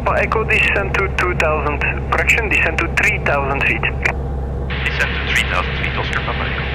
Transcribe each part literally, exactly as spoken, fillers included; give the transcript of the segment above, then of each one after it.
Papa Echo, descend to two thousand, correction, descend to three thousand feet. Descend to three thousand feet, Oscar Papa Echo.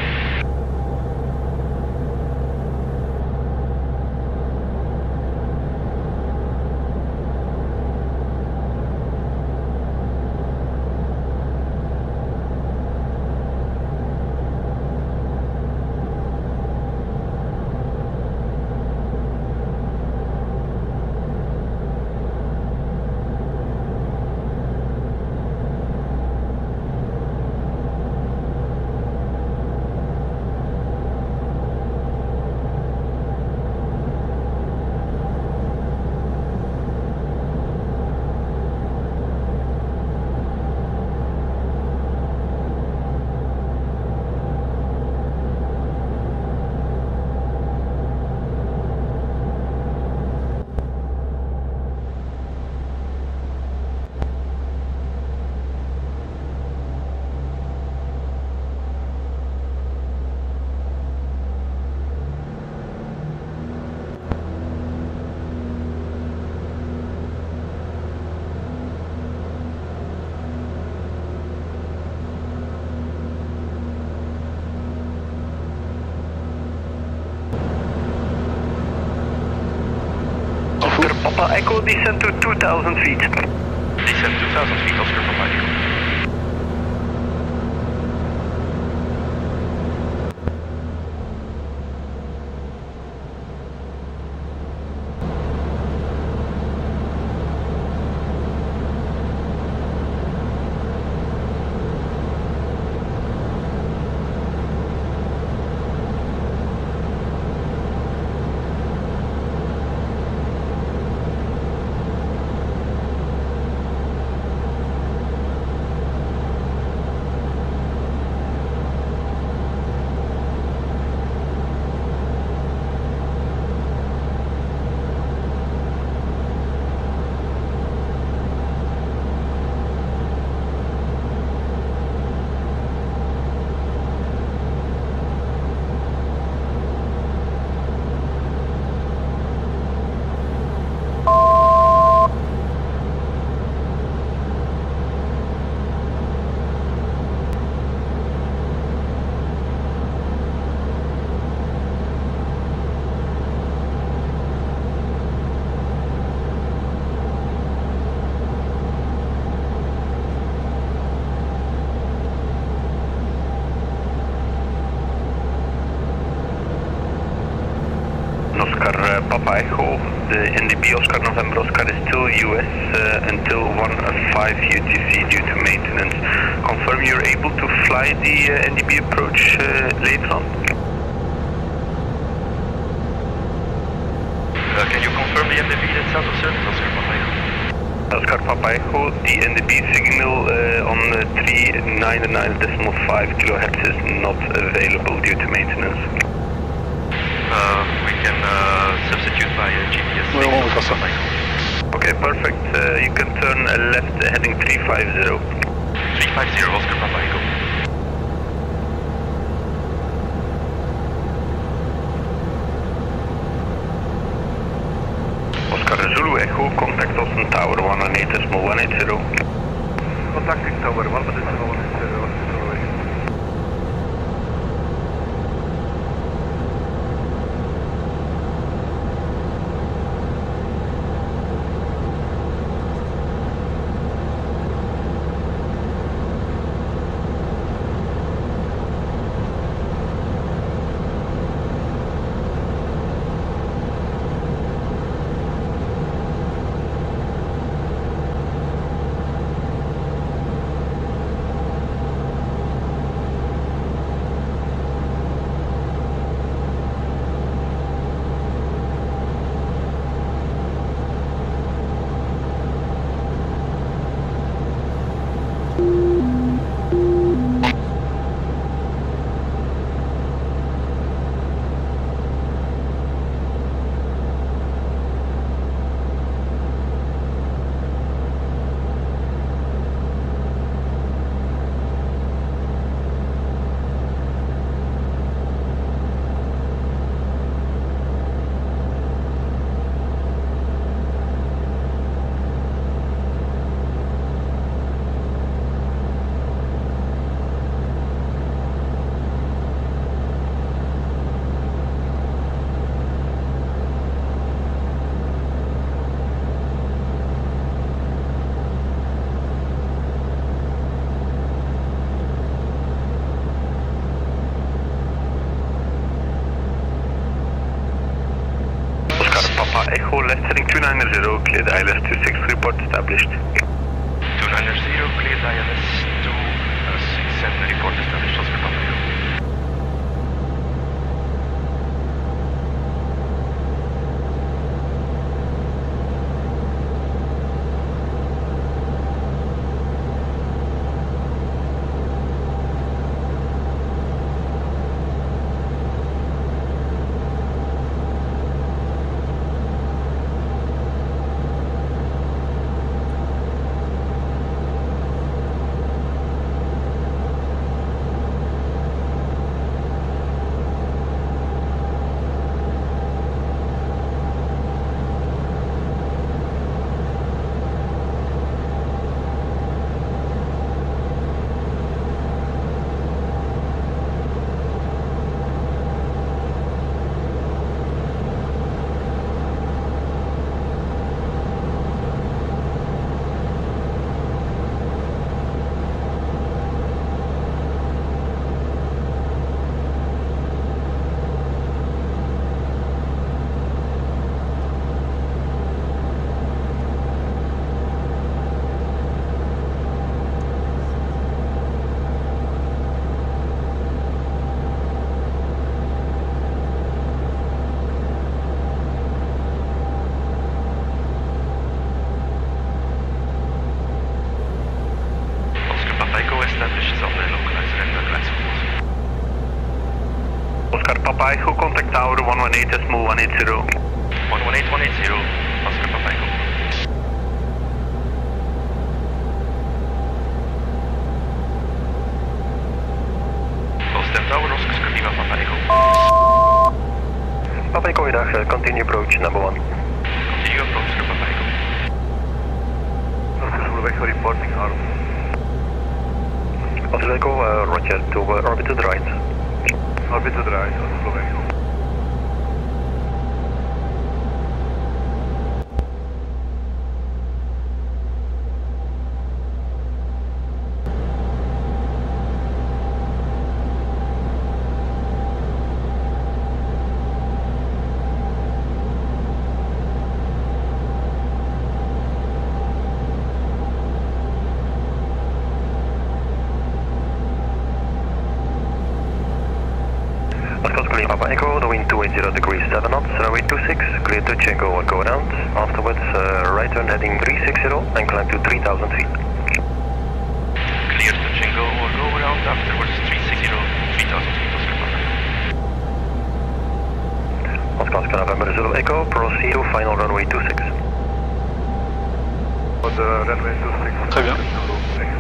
Papa Echo, descend to two thousand feet. Descend two thousand feet, Oscar Papa Echo. Papa Echo, the N D B Oscar November Oscar is still U S uh, until one five U T C due to maintenance. Confirm you're able to fly the uh, N D B approach uh, later on? Uh, can you confirm the N D B that's out of service, Oscar Papa Echo? Oscar Papa Echo, the N D B signal uh, on uh, three ninety-nine point five kilohertz is not available due to maintenance. Uh, we can uh, substitute by uh, G P S. No, okay, perfect. Uh, you can turn uh, left heading three five zero. three five zero, Oscar Papa Echo. Oscar Zulu Echo, contact Ostend Tower one nine eight point one eight zero. Contact Tower one nine eight point one eight zero. Echo, left heading two nine zero, cleared I L S twenty-six, report established. two nine zero, cleared I L S twenty-six and report established, Oscar Papa Echo. Papa Echo, contact tower one one eight decimal one eight zero. one one eight one eight zero, Oscar Papa Echo. Ostend Tower, Oscar Scudiva, Papa Echo. Papa Echo, goeiedag, continue approach number one. Continue approach, Oscar Papa Echo. Oscar Zulu Echo reporting arm. Oscar Echo, uh, roger, to uh, orbit to the right. Orbit to the right, Oscar Zulu Echo. Papa Echo, the wind two eighty degrees seven knots, runway two six, clear to check over, go around. Afterwards, uh, right turn heading three sixty and climb to three thousand feet. Clear to check over, go around. Afterwards, three sixty, three thousand feet, Oscar Papa. Oscar Oscar November Zulu Echo, proceed to final runway two six. For the runway two six. Très bien. Zulu Echo.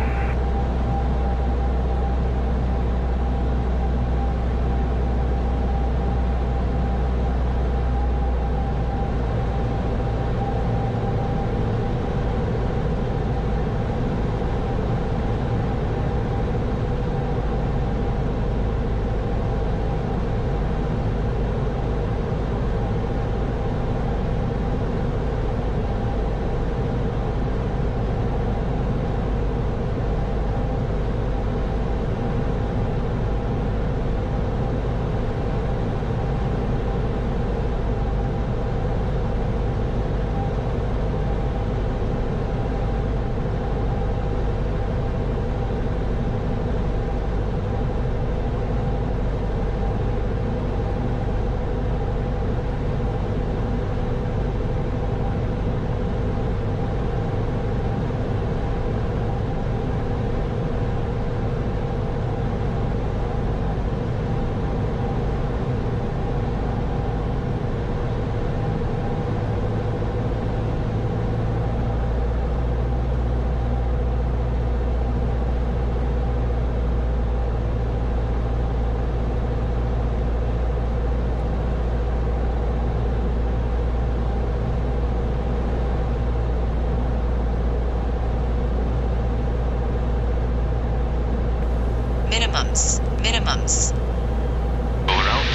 Minimums, minimums. Go around.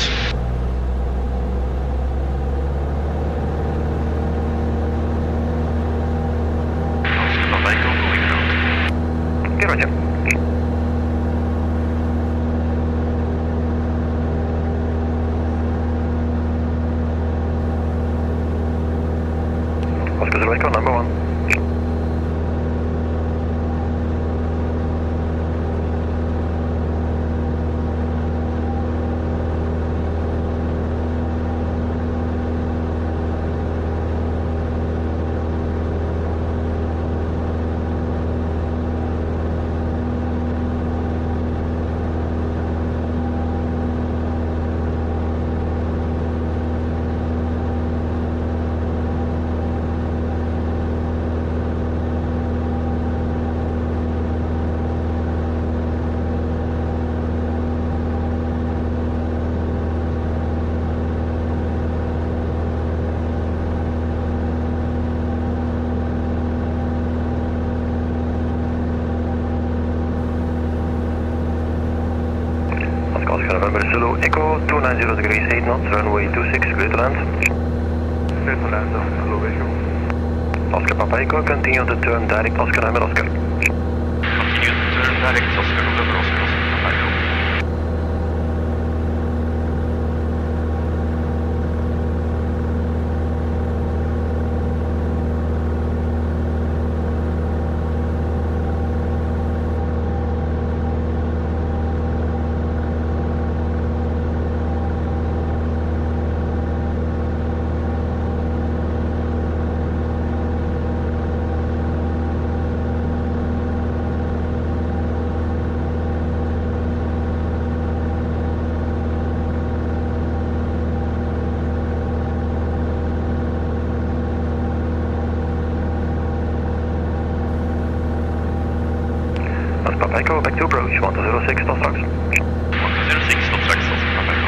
Oscar Papa Echo, going around. Okay, roger. Oscar November Zulu Echo two nine zero degrees eight knots, runway two six, clear to land. Clear to land, hello visual. Oscar Papa Echo, continue to turn direct Oscar November Oscar. Continue to turn direct Oscar November Oscar Oscar Papa Echo. Papa Echo, back to approach, one two zero six, stop straks. one two zero six, stop straks, Oscar Papa Echo.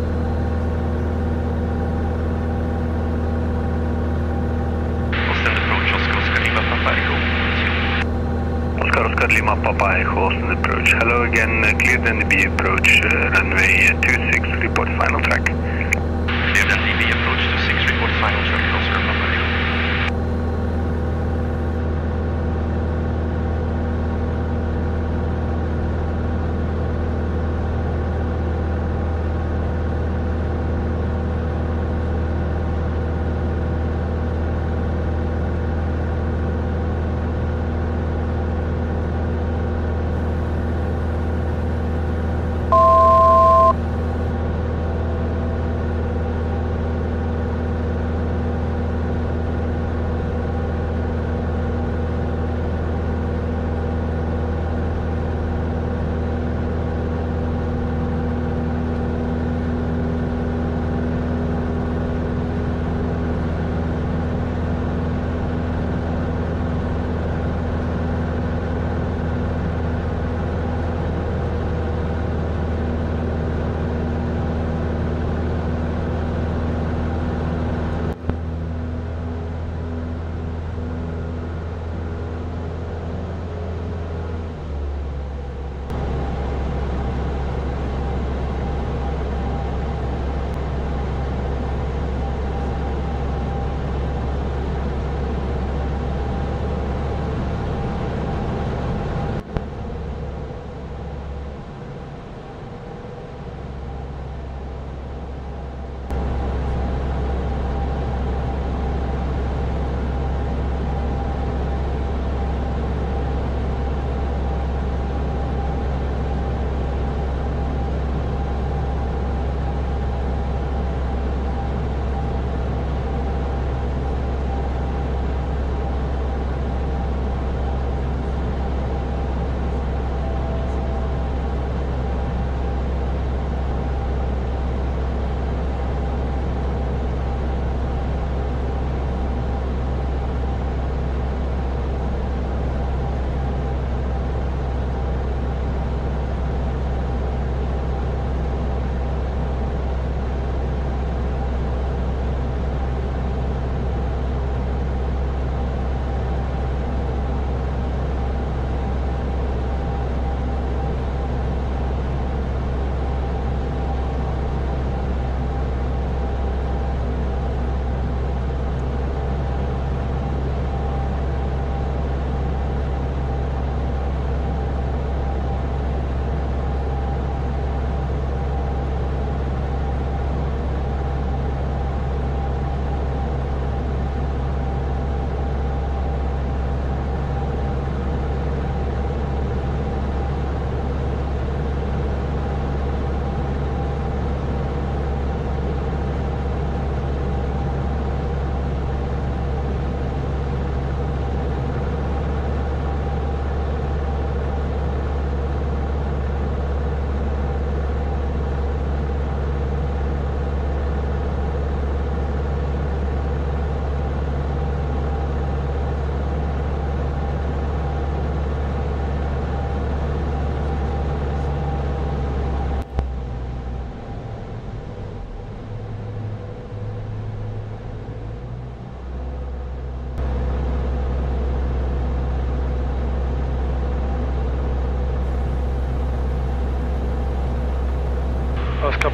Ostend-Bruges, Oscar Oscar Lima Papa Echo. Oscar Oscar Lima Papa Echo, Ostend-Bruges. Hello again, uh, cleared N D B approach, uh, runway uh, two six, report final track. Cleared N D B approach two six, report final track, Oscar Papa Echo.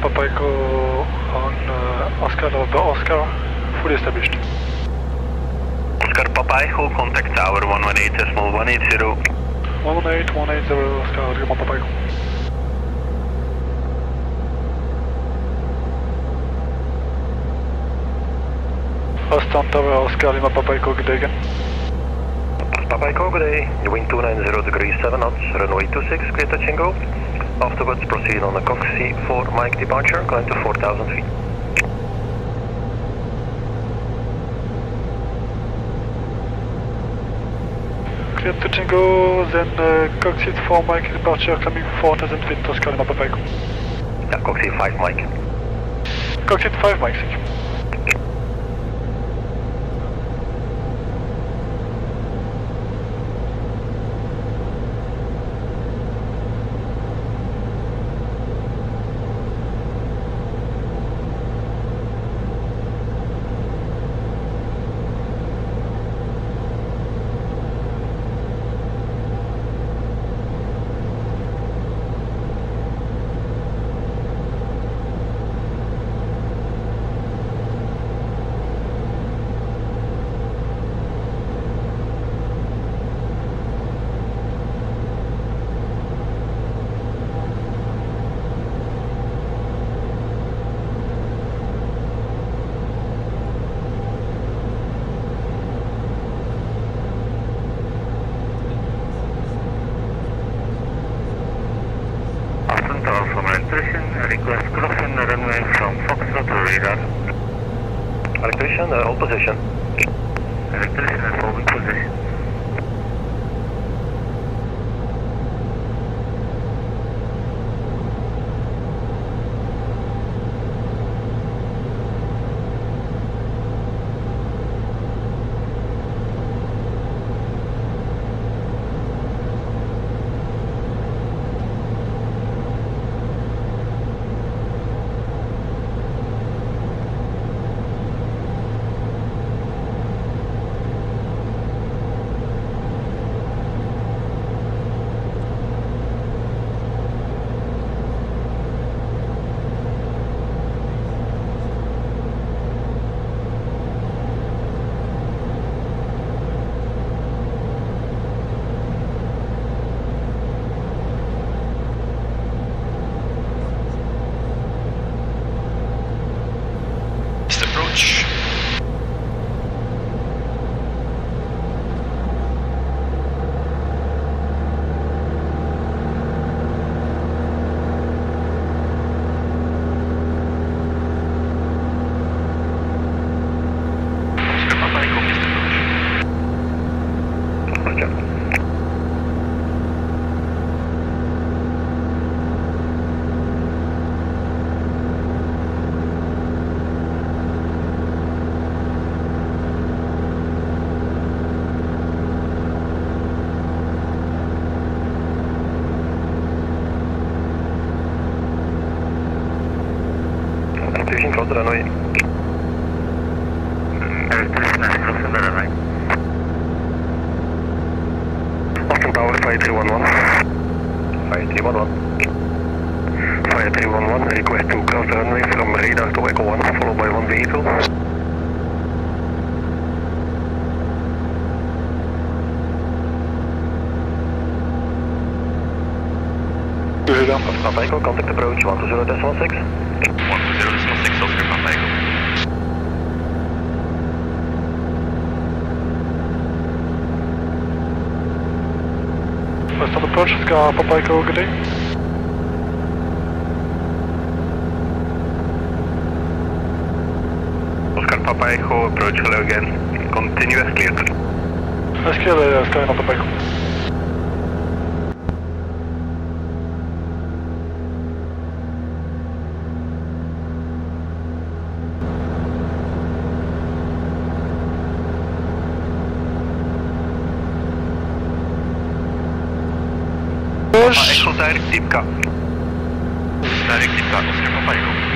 Papa Echo on uh, Oscar November Oscar, fully established. Oscar Papa Echo, contact tower one one eight decimal one eight zero. one one eight, one eight zero, Oscar Lima Papa Echo. Ostend Tower, Oscar Lima Papa Echo, good day again. Papa Echo, good day. The wind two nine zero degrees seven knots, runway two six, clear touch and go. Afterwards proceed on the Coxie four Mike departure, going to four thousand feet. Clear touch and go, then uh, Coxie four Mike departure coming four thousand feet, Oscar Lima Papa Echo. Yeah, Coxie five Mike. Coxie five Mike, thank you. Request crossing the runway from Foxtrot to radar. Electrician, uh, hold position. Electrician is holding position. Cross the runway. Electrician is crossing the runway. Ostend Tower five three one one. five three one one. five three one one, request to cross the runway from radar to Echo one, followed by one vehicle. Papa Echo, contact approach one two zero decimal six. one two zero decimal six, Oscar Papa Echo. Ostend approach, Oscar Papa Echo, good day. Oscar Papa Echo, approach hello again. Continue as cleared. As clear, uh, Oscar Lima Papa Echo. Papa Echo, direct deep cut. Direct deep cut, Oscar Papa Echo.